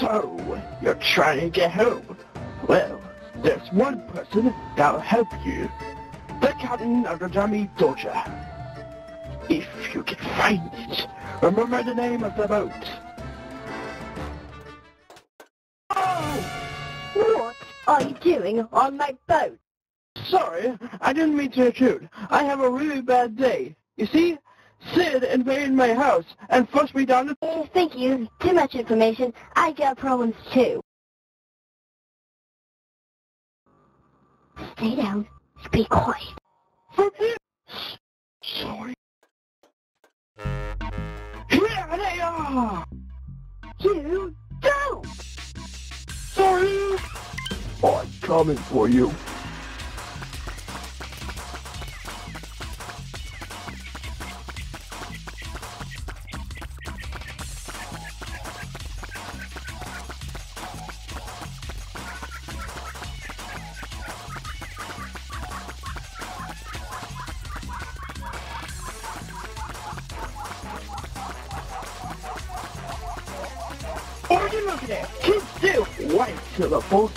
So, you're trying to get home. Well, there's one person that'll help you. The Captain of the Dummy Soldier. If you can find it, remember the name of the boat. Oh! What are you doing on my boat? Sorry, I didn't mean to intrude. I have a really bad day. You see, Sid invaded my house and forced me down the... Thank you. Too much information. I got problems too. Stay down. Be quiet. Forgive. Sorry. Here they are! You don't! Sorry! I'm coming for you. What are you looking at? Keep still! Wait till the boat...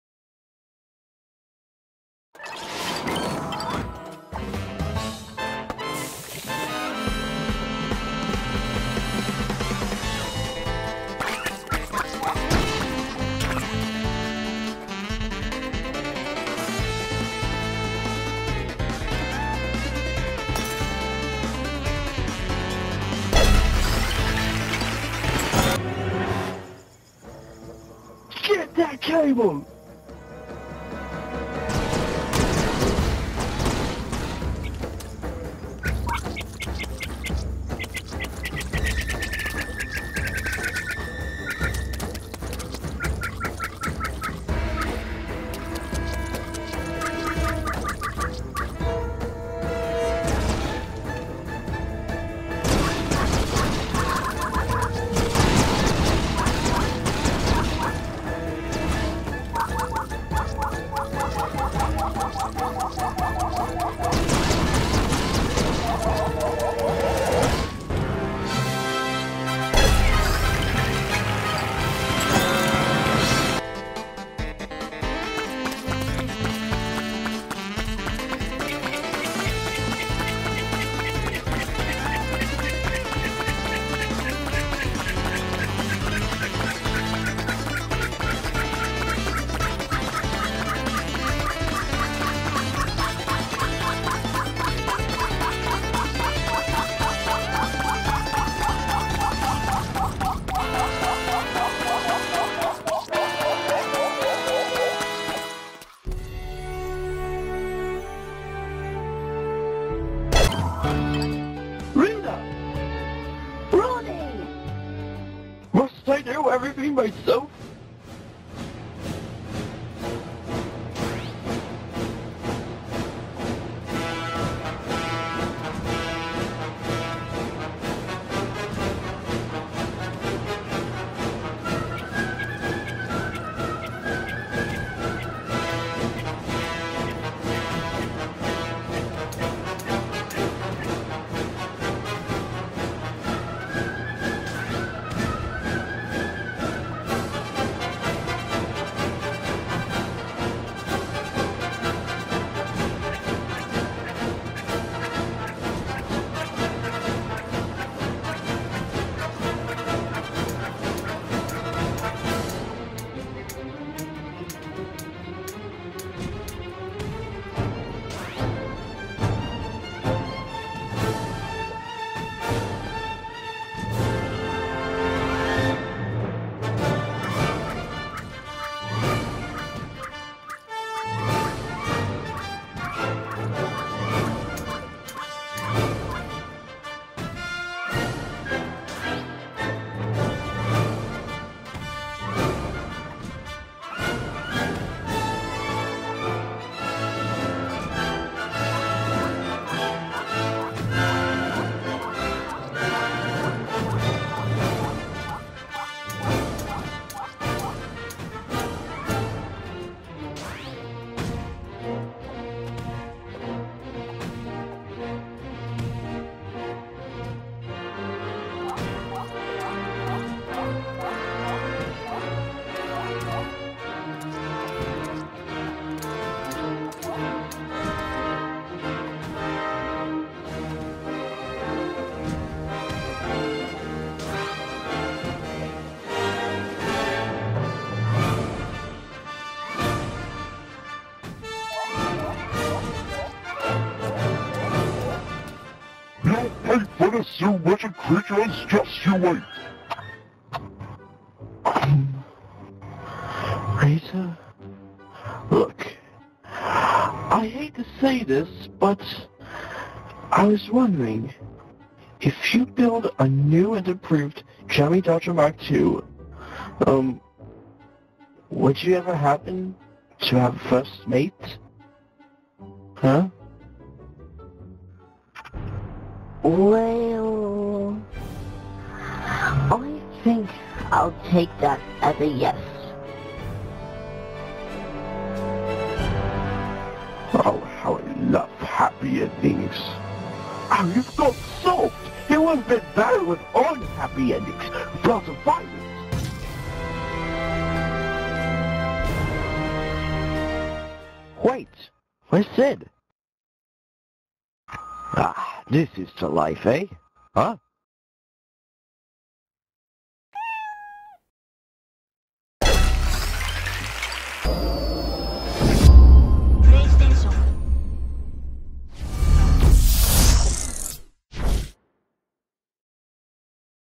Get that cable! Must I do everything myself? you wretched creatures, just you wait. Rita, look, I hate to say this, but I was wondering, if you build a new and improved Jammy Dodger Mark II, would you ever happen to have a first mate? Huh? Well, I think I'll take that as a yes. Oh, how I love happy endings. Oh, you've got solved! It would have been better with unhappy endings, lots of violence. Wait, where's Sid? Ah, this is the life, eh? Huh?